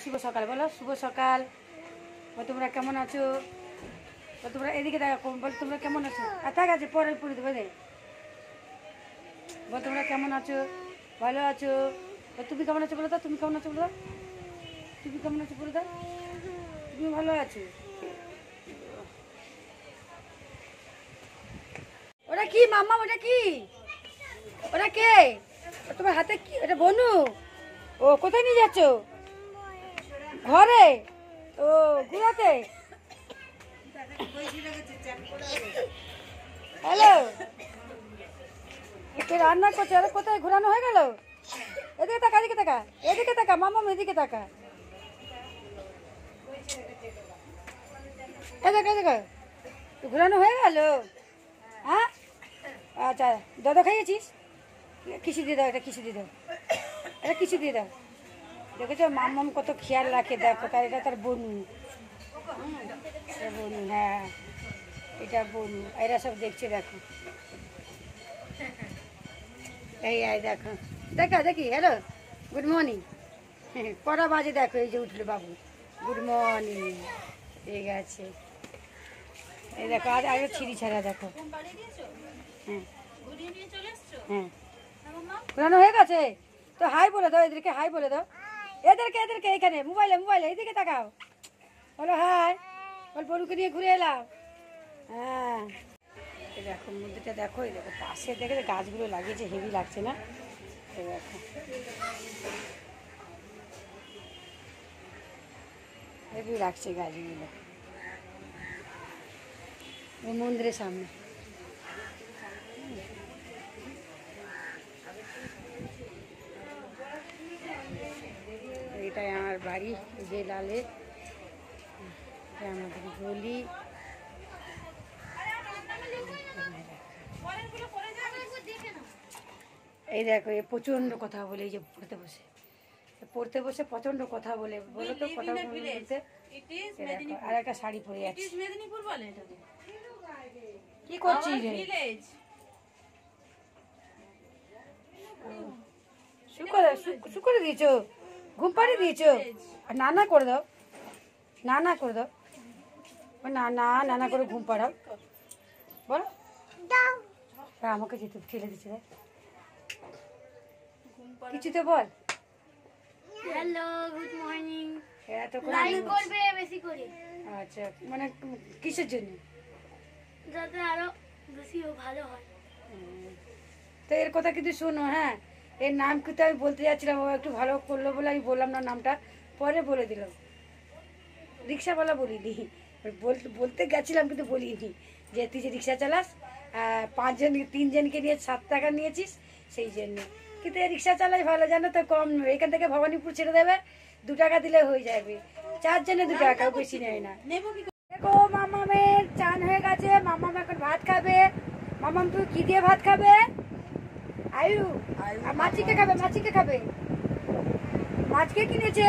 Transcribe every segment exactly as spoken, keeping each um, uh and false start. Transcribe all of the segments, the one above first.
শুভ সকাল বলো, শুভ সকাল। তোমরা কেমন আছো? তোমরা এদিকে দেখো, বল তোমরা কেমন আছো? আর থাক আছে পরে পড়ে দেবো দে। বল তোমরা কেমন আছো? ভালো আছো? তুমি কেমন আছো বলো তো? তুমি কেমন আছো বলো? তুমি কেমন আছো বলো তো? তুমি ভালো আছো? ওটা কি মাম্মা? ওটা কি? ওটা কে? তোমার হাতে কি? ওটা বনু? ও কোথায় নিয়ে যাচ্ছ? ঘরে? ও ঘুরাতে? হ্যালো, রান্না করছে। আরে কোথায় ঘোরানো হয়ে গেল? এদিকে তাকা, এদিকে তাকা, এদিকে তাকা মাম্মা, এদিকে তাকা। এদিকে এদিকে ঘোরানো হয়ে গেল। হ্যাঁ আচ্ছা, দাদা খাইয়েছিস? কিছু দিয়ে দাও, এটা কিছু দিয়ে দাও, এটা কিছু দিয়ে দাও। দেখেছো মাম্মাম কত খেয়াল রাখে, দেখো তার এটা তার বনু। বনু, হ্যাঁ এটা বনু। এরা সব দেখছে দেখো, এই আয় দেখো, দেখা দেখি। Hello, good morning. কটা বাজে দেখো, এই যে উঠলো বাবু। Good morning. ঠিক আছে, এই দেখো আর আগে ছিঁড়ি ছাড়া দেখো। হ্যাঁ হ্যাঁ, ঘোরানো হয়ে গেছে তো। হাই বলে দাও এদেরকে, হাই বলে দাও এদেরকে, এদেরকে এখানে মোবাইলে, মোবাইলে এইদিকে তাকাও, বলো হাই। বল বলুকে নিয়ে ঘুরে এলাম। হ্যাঁ দেখো মন্দিরটা দেখো, এই দেখো পাশে দেখে গাছগুলো লাগিয়েছে, হেভি লাগছে না? এই দেখো হেভি লাগছে গাছগুলো মন্দিরের সামনে। এটাই আমার বাড়ি, যে লালে আমাদের গলি। এই দেখো এ প্রচন্ড কথা বলে, এই যে পড়তে বসে, পড়তে বসে প্রচন্ড কথা বলে। বলো তো কথা বলতে। আর একটা শাড়ি পরে যাচ্ছে। কি করছিস রে? শুকরে দিয়েছো? ঘুম পাড়িয়ে দিয়েছো? না না করে দাও, না না করে দাও, না না না না করে ঘুম পাড়াও। বলো আমাকে যেতে ঠেলে দিচ্ছে রে, কিছু তো বল। Hello, good morning. এত লাইক করবে বেশি করে। আচ্ছা, মানে কিসের জন্য? যাতে আরো বেশি ভালো হয়। তো এর কথা কিন্তু শোনো, হ্যাঁ এর নাম কিন্তু আমি বলতে যাচ্ছিলাম, ও একটু ভালো করলো বলে আমি বললাম না নামটা, পরে বলে দিলাম। রিক্সাওয়ালা বলিনি, বলতে বলতে গেছিলাম কিন্তু বলিনি যে তুই যে রিক্সা চালাস, পাঁচজন তিনজনকে নিয়ে সাত টাকা নিয়েছিস সেই জন্য। কিন্তু এই রিক্সা চালাই ভালো, জানো তো, কম নয়। এখান থেকে ভবানীপুর ছেড়ে দেবে, দু টাকা দিলে হয়ে যাবে। চারজনে দু টাকা, বেশি নেয় না। দেখো মামামের চান হয়ে গেছে, মামাম এখন ভাত খাবে। মামাম তুই কি দিয়ে ভাত খাবে? আয়ু মাছিকে খাবে, মাছিকে খাবে। মাছকে কিনেছে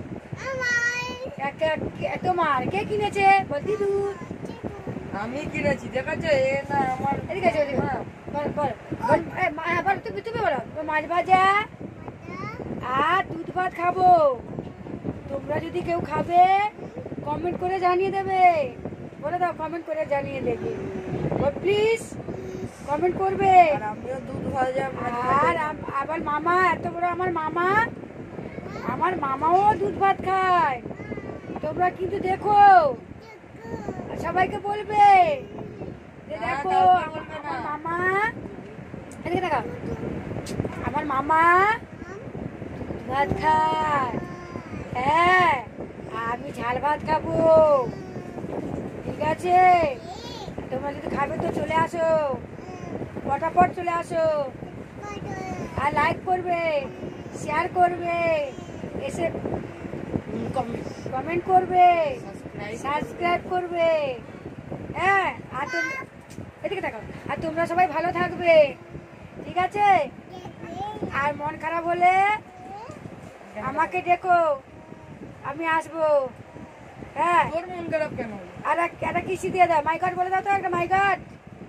তোমার, কে কিনেছে? বল দিদু। আমি কিনেছি, দেখাচ্ছে এ না আমার। এদিকে আছে, বল বল বল, তুমি তুমি বলো। মাছ ভাজা আর দুধ ভাত খাবো। তোমরা যদি কেউ খাবে কমেন্ট করে জানিয়ে দেবে, বলে দাও কমেন্ট করে জানিয়ে দেবে, প্লিজ কমেন্ট করবে। আমিও দুধ ভাজা। আর আবার মামা, এত বড় আমার মামা, আমার মামাও দুধ ভাত খায়। তোমরা কিন্তু দেখো, সবাইকে বলবে যে দেখো আমার মামা, এদিকে দেখো আমার মামা দুধ ভাত খায়। হ্যাঁ আমি ঝাল ভাত খাবো, ঠিক আছে? তোমরা যদি খাবে তো চলে আসো, ফটাফট চলে আসো। আর লাইক করবে, শেয়ার করবে, এসে কমেন্ট করবে, সাবস্ক্রাইব করবে। হ্যাঁ আর তুমি এদিকে থাকো। আর তোমরা সবাই ভালো থাকবে, ঠিক আছে? আর মন খারাপ হলে আমাকে ডেকো, আমি আসবো। হ্যাঁ তোর মন খারাপ কেন? আর একটা কিসি দিয়ে দাও, মাই গড বলে দাও তো একটা, মাই গড।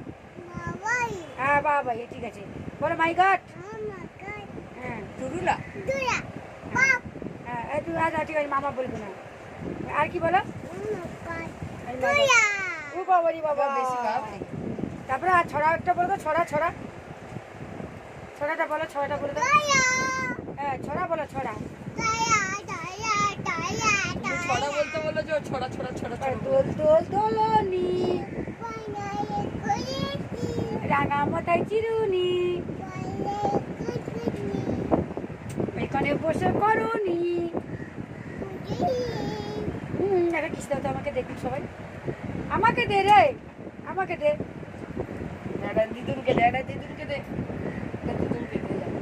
হ্যাঁ বাবা, ঠিক আছে, বলো মাই গড। হ্যাঁ টুরুলা। হ্যাঁ আচ্ছা ঠিক আছে, মামা বলবো না। আর কি বলো? ও বাবা রে বাবা, বেশি ভাব নেই। তারপরে আর ছড়া একটা বলো তো, ছড়া ছড়া ছড়াটা বলো, ছড়াটা বলো তো। হ্যাঁ ছড়া বলো, ছড়া। তুমি ছড়া বলতে বলো যে ও ছড়া ছড়া ছড়া ছড়া বলে। দোল দোল দোলনি রাঙা মাথায় চিরুনি, এখানে বসে করুনি। হুম একটা কিস দাও তো আমাকে, দেখুন সবাই। আমাকে দে রে, আমাকে দে। এটা দিদুনকে দে, এটা দিদুনকে দে, এটা দিদুনকে দে যা।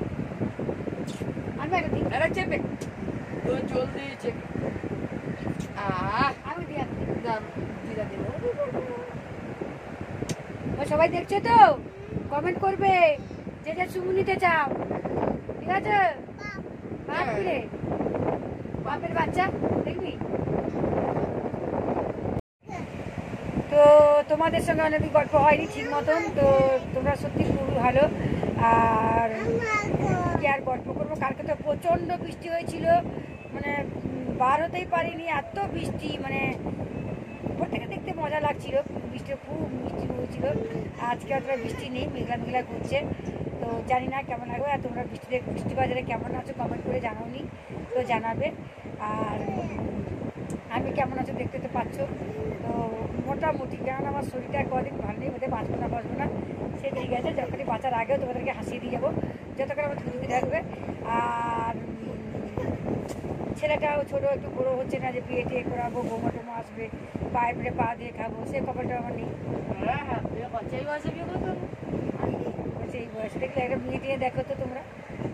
আমি একটা দিই, এটা চেপে তো জলদি চেপে। আহ আমি দিই, আমি দিই। দাম দিদা দেবো। ও সবাই দেখছো তো, কমেন্ট করবে যেটা চুমু নিতে চাও, ঠিক আছে? বাপ রে, বাপের বাচ্চা দেখবি। তো তোমাদের সঙ্গে অনেক গল্প হয়নি ঠিক মতন, তো তোমরা সত্যি খুবই ভালো। আর কি আর গল্প করবো, কালকে তো প্রচণ্ড বৃষ্টি হয়েছিল, মানে উম, বার হতেই পারিনি, এত বৃষ্টি, মানে উপর থেকে দেখতে মজা লাগছিল, বৃষ্টি খুব মিষ্টি হয়েছিল। আজকে অতটা বৃষ্টি নেই, মেঘলা মেঘলা করছে, তো জানি না কেমন লাগবে। আর তোমরা বৃষ্টিতে বৃষ্টি বাজারে কেমন আছো কমেন্ট করে জানাওনি, তো জানাবে। আর আমি কেমন আছো দেখতে তো পাচ্ছ, তো মোটামুটি, কেননা আমার শরীরটা কদিন ভালো নেই, বোধহয় বাঁচবো না বাঁচবো না, সে ঠিক আছে। যখনই বাঁচার আগেও তোমাদেরকে হাসিয়ে দিয়ে যাবো, যতক্ষণ আমার ধুতি থাকবে। আর ছেলেটাও ছোটো, একটু বড়ো হচ্ছে না যে বিয়ে টিয়ে করাবো, বৌমা টোমা আসবে, পায়ে পেটে পা দিয়ে খাবো, সে কপালটা আমার নেই। হ্যাঁ হ্যাঁ বিয়ে করছে, এই বয়সে বিয়ে করতে হবে। বলছে এই বয়সে দেখলে একটা বিয়ে টিয়ে দেখো তো তোমরা।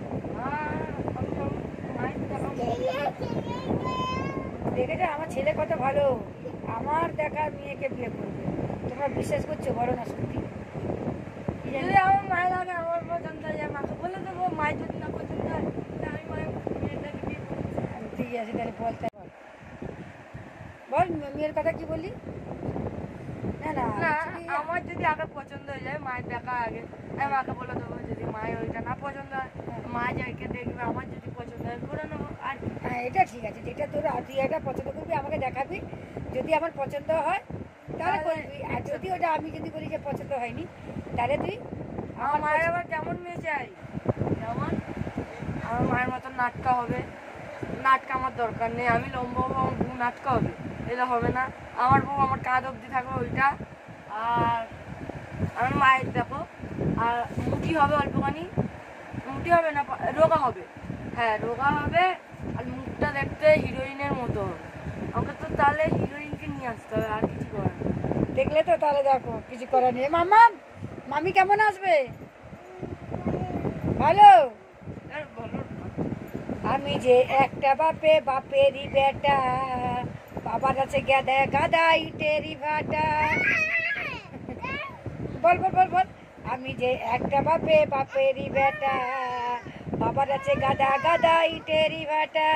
দেখেছো আমার ছেলে কত ভালো, আমার দেখা মেয়েকে বিয়ে করবে, তোমরা বিশ্বাস করছো বলো না সত্যি? কি জানি, যদি আমার মায়ের লাগে আমার পছন্দ হয়, মাকে বলে দেবো, মায়ের যদি না পছন্দ হয় তাহলে আমি মায়ের মেয়েটাকে বিয়ে করবো। ঠিক আছে তাহলে বলতে বল, বল মেয়ের কথা কি বললি? না না না actually আমার যদি আগে পছন্দ হয়ে যায়, মায়ের দেখা আগে আমি মাকে বলে দেবো, যদি মায়ের ওইটা না পছন্দ হয় মা যাইকে দেখবে, আমার যদি পছন্দ হয় করে নেবো। আর হ্যাঁ এটা ঠিক আছে, যেটা তোর তুই একটা পছন্দ করবি আমাকে দেখাবি, যদি আমার পছন্দ হয় তাহলে করবি, আর যদি ওটা আমি যদি বলি যে পছন্দ হয়নি তাহলে তুই আমার মায়ের আবার কেমন মেয়ে চাই, যেমন আমার মায়ের মতন নাটকা হবে, নাটকা আমার দরকার নেই। আমি লম্বা হবো, আমার বউ নাটকা হবে, এটা হবে না। আমার বউ আমার কাঁধ অবধি থাকবে ওইটা। আর আমার মায়ের দেখো, আর মুটি হবে অল্পখানি, মুটি হবে না, রোগা হবে, হ্যাঁ রোগা হবে, আর মুখটা দেখতে হিরোইনের মতো হবে। আমাকে তো তাহলে হিরোইনকে নিয়ে আসতে হবে, আর কিছু করার নেই। দেখলে তো, তাহলে দেখো কিছু করার নেই। মামা মামি কেমন আসবে? ভালো। আর বলো না। আমি যে একটা বাপে বাপেরই বেটা, বাবার আছে গাদা গাদা ইটেরই ভাটা। বল বল বল বল। আমি যে একটা বাপে বাপেরই বেটা, বাবার আছে গাদা গাদা ইটেরই ভাটা।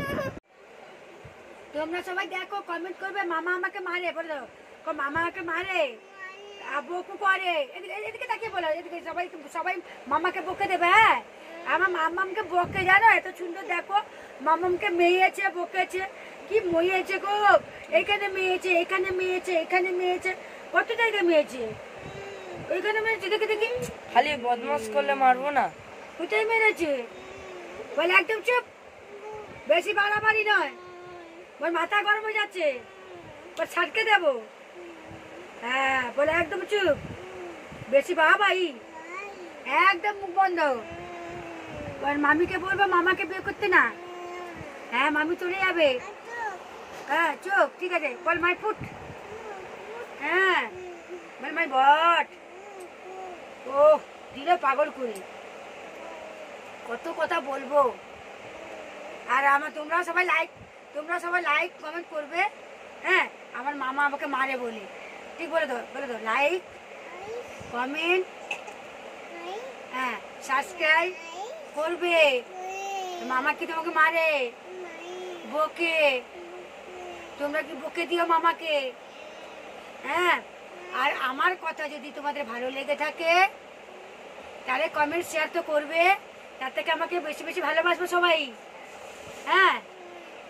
তোমরা সবাই দেখো, কমেন্ট করবে মামা আমাকে মারে, বলে দাও মামা আমাকে মারে, বকু করে। এদিকে এদিকে তাকিয়ে বলো, এদিকে সবাই সবাই মামাকে বকে দেবে। হ্যাঁ আমার মামামকে বকে, জানো এত সুন্দর, দেখো মামামকে মেয়েছে বকেছে, কি মইয়েছে গো, এখানে মেয়েছে, এখানে মেয়েছে, এখানে মেয়েছে, কত জায়গায় মেয়েছে, ওইখানে মেরেছে, দেখে দেখি। খালি বদমাস করলে মারবো না। কোথায় মেরেছে? বলে একদম চুপ, বেশি বাড়াবাড়ি নয়, বল মাথা গরম হয়ে যাচ্ছে, বল ছাটকে দেবো। হ্যাঁ বলে একদম চুপ, বেশি বাবাই, একদম মুখ বন্ধ। বল মামিকে বলবো মামাকে বিয়ে করতে না, হ্যাঁ মামি চলে যাবে। হ্যাঁ চুপ, ঠিক আছে, বল মাই ফুট, হ্যাঁ বল মাই বট। ও দিল পাগল করে, কত কথা বলবো। আর আমার তোমরা সবাই লাইক, তোমরা সবাই লাইক কমেন্ট করবে। হ্যাঁ আমার মামা আমাকে মারে বলে, ঠিক বলে দাও, বলে দাও লাইক কমেন্ট, হ্যাঁ সাবস্ক্রাইব করবে। মামা কি তোমাকে মারে, বকে, তোমরা কি বকে দিও মামাকে? হ্যাঁ আর আমার কথা যদি তোমাদের ভালো লেগে থাকে তাহলে কমেন্ট শেয়ার তো করবে, তার থেকে আমাকে বেশি বেশি ভালোবাসবো সবাই। হ্যাঁ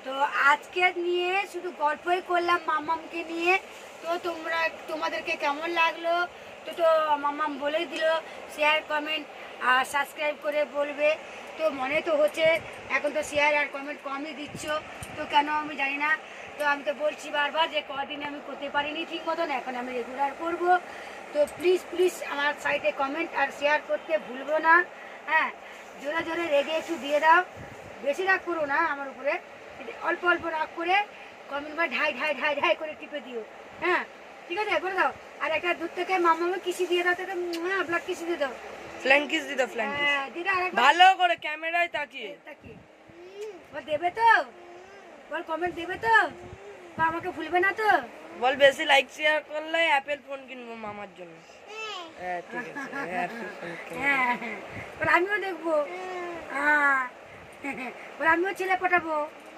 তো আজকে নিয়ে শুধু গল্পই করলাম মাম্মামকে নিয়ে। তো তোমরা তোমাদেরকে কেমন লাগলো তো তো মাম্মাম বলেই দিল, শেয়ার কমেন্ট আর সাবস্ক্রাইব করে বলবে। তো মনে তো হচ্ছে এখন তো শেয়ার আর কমেন্ট কমই দিচ্ছ, তো কেন আমি জানি না। তো আমি তো বলছি বারবার যে কদিনে আমি করতে পারিনি ঠিক মতন, এখন আমি রেগুলার করব। তো প্লিজ প্লিজ আমার সাইটে কমেন্ট আর শেয়ার করতে ভুলবো না। হ্যাঁ, জোরে জোরে রেগে একটু দিয়ে দাও, বেশি রাগ করো না আমার উপরে, অল্প অল্প রাগ করে কমেন্ট বা ঢাই ঢাই ঢাই ঢাই করে টিপে দিও। হ্যাঁ ঠিক আছে, করে দাও। আর একটা দূর থেকে মামাকে কিসি দিয়ে দাও, তো ব্লাড কিসি দিয়ে দাও, ফ্ল্যাঙ্ক কিস দিতে, ফ্ল্যাঙ্ক কিস হ্যাঁ দিদা আরেকবার ভালো করে ক্যামেরায় তাকিয়ে। তাকিয়ে বল দেবে তো, বল কমেন্ট দেবে তো, বা আমাকে ভুলবে না তো। বল বেশি লাইক শেয়ার করলে অ্যাপেল ফোন কিনবো মামার জন্য। হ্যাঁ ঠিক আছে, হ্যাঁ Apple phone কিনবো। হ্যাঁ হ্যাঁ, বল আমিও দেখবো। হ্যাঁ বল আমিও ছেলে পাঠাবো।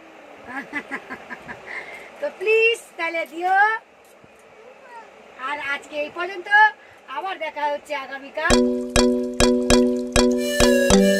তো প্লিজ তাহলে দিও। আর আজকে এই পর্যন্ত, আবার দেখা হচ্ছে আগামীকাল।